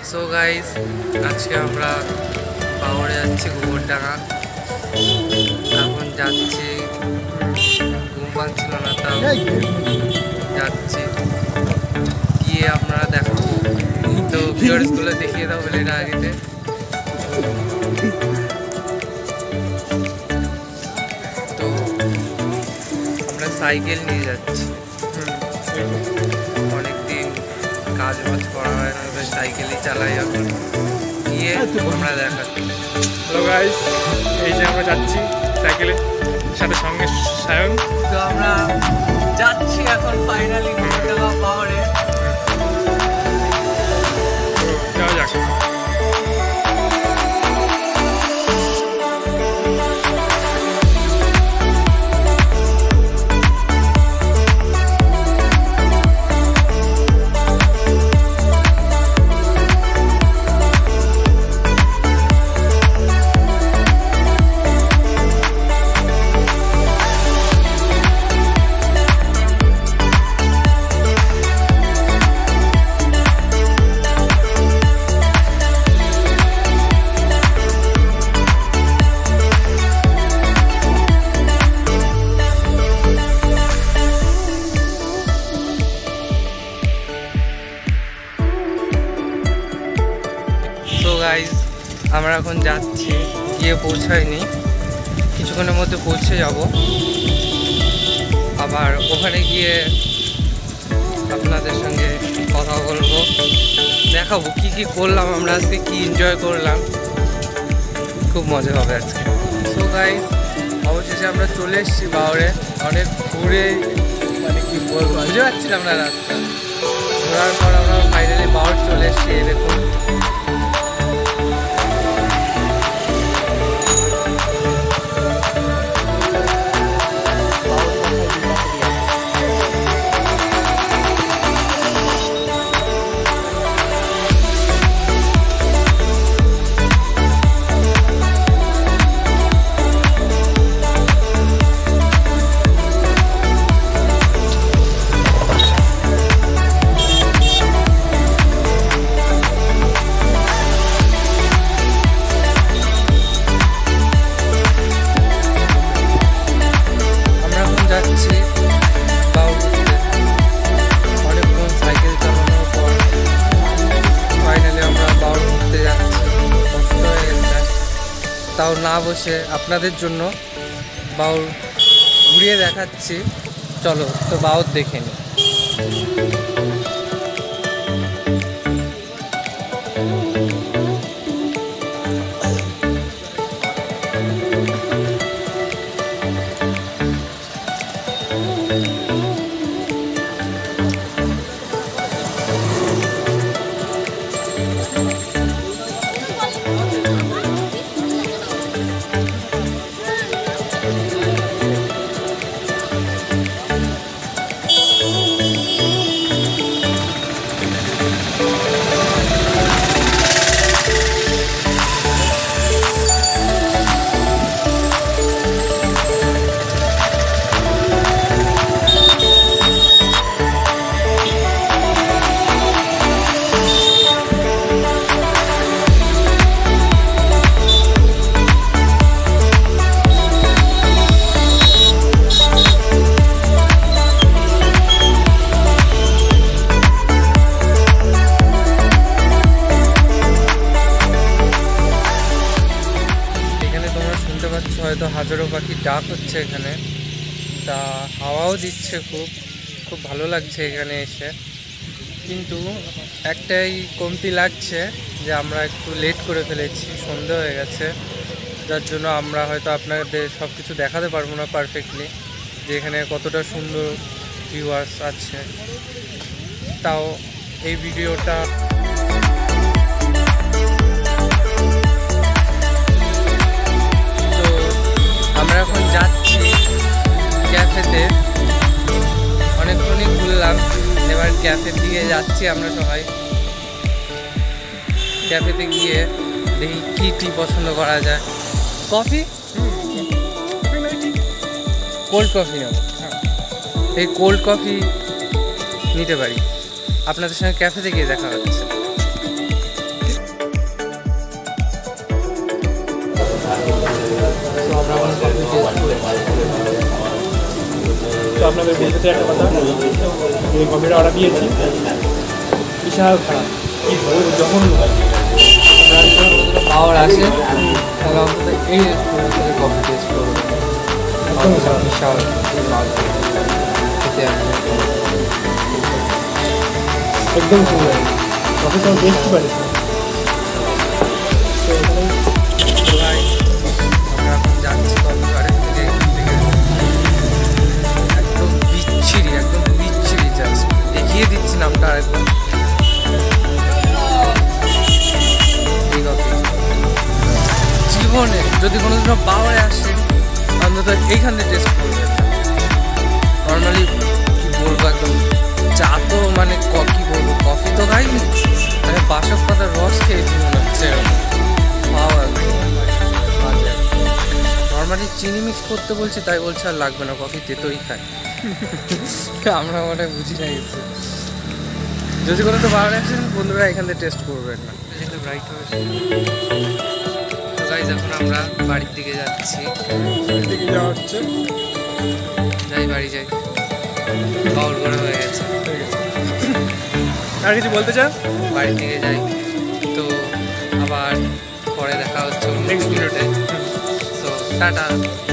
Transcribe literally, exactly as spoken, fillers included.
So guys, আজকে আমরা বাওরে যাচ্ছি গবরডাঙ্গা। এখন যাচ্ছি, ঘুম পাচ্ছিল না, তাও যাচ্ছি। গিয়ে আপনারা দেখো তো ভিউয়ার্সগুলো দেখিয়ে দাও বলে এটা আগেতে। তো আমরা সাইকেল নিয়ে যাচ্ছি, অনেকদিন কাজ বাজ করা হয় না, সাইকেলই চালাই এখন। গিয়ে আমরা দেখাচ্ছি। হ্যালো গাইস, এই যে আমরা যাচ্ছি সাইকেলে, সাথে সঙ্গে সায়ন। তো আমরা যাচ্ছি এখন ফাইনালি গবরডাঙ্গা পাহাড়ে। যাওয়া যাক। গাইজ, আমরা এখন যাচ্ছি, গিয়ে পৌঁছায়নি, কিছুক্ষণের মধ্যে পৌঁছে যাব। আবার ওখানে গিয়ে আপনাদের সঙ্গে কথা বলবো, দেখাবো কি কি করলাম আমরা আজকে, কি এনজয় করলাম। খুব মজা হবে আজকে। সো গাইজ, অবশেষে আমরা চলে এসেছি বাওরে। অনেক ঘুরে, মানে কি বলবো, বুঝতে পারছিলাম না রাস্তা। ঘোরার পর আমরা ফাইনালি বাওর চলে এসেছি। দেখুন, তাও না বসে আপনাদের জন্য বাউর ঘুরিয়ে দেখাচ্ছি। চলো তো বাউর দেখে নিই। হয়তো হাজারো পাখি ডাক হচ্ছে এখানে, তা হাওয়াও দিচ্ছে, খুব খুব ভালো লাগছে এখানে এসে। কিন্তু একটাই কমতি লাগছে যে আমরা একটু লেট করে ফেলেছি, সন্ধ্যা হয়ে গেছে, যার জন্য আমরা হয়তো আপনাদের সব কিছু দেখাতে পারবো না পারফেক্টলি, যে এখানে কতটা সুন্দর ভিউয়ার্স আছে। তাও এই ভিডিওটা আমরা এখন যাচ্ছি ক্যাফেতে। অনেকক্ষণই ঘুরলাম, এবার ক্যাফের দিকে যাচ্ছি আমরা সবাই। ক্যাফেতে গিয়ে দেখি কী টি পছন্দ করা যায়। কফি, কোল্ড কফি নেব। এই কোল্ড কফি নিতে পারি। আপনাদের সঙ্গে ক্যাফেতে গিয়ে দেখা হচ্ছে। তো আমরা এখন কফি টেস্ট করছি। তো আপনাদের বলতে চাই একটা কথা, এই কফিটা অর্ডার দিয়েছি, বিশাল খারাপ, কি বলবো, জঘন্য। পাওয়ার আসে তাহলে অন্তত এই রেস্টুরেন্ট থেকে কফি টেস্ট করবো। বিশাল খেতে আসবে একদম সুন্দর, কফিটা বেস্ট পারে। তো এখানে ভাই আমরা এখন যাচ্ছি কফি বারের থেকে, একদম বিচ্ছিরি, একদম বিচ্ছিরি। জাস্ট দেখিয়ে দিচ্ছি নামটা আরেকবার। এই কফি জীবনে যদি কোনো দিনও পাওয়ারে আসে অন্তত এইখান থেকে টেস্ট করবে। নর্মালি কি বলবো, একদম চা তো মানে ক- কি বলবো, কফি তো খাইনি, মানে বাসক পাতার রস খেয়েছি মনে হচ্ছে। পাওয়া নর্মালি চিনি মিক্স করতে বলছি, তাই বলছে আর লাগবে না, কফি তেতোই খায়। আমরা মানে বুঝি না কিছু। যদি কোনো তো ভালো লাগছে বন্ধুরা এখান থেকে টেস্ট করবেন না। রাইট হবে। তো গাইজ এখন আমরা বাড়ির দিকে যাচ্ছি। দিকে যাওয়া হচ্ছে, যাই বাড়ি যাই, পাওয়ার করা হয়ে গেছে। আর কিছু বলতে চান? বাড়ির দিকে যাই, তো আবার পরে দেখা হচ্ছে নেক্সট ভিডিওতে। তো টাটা।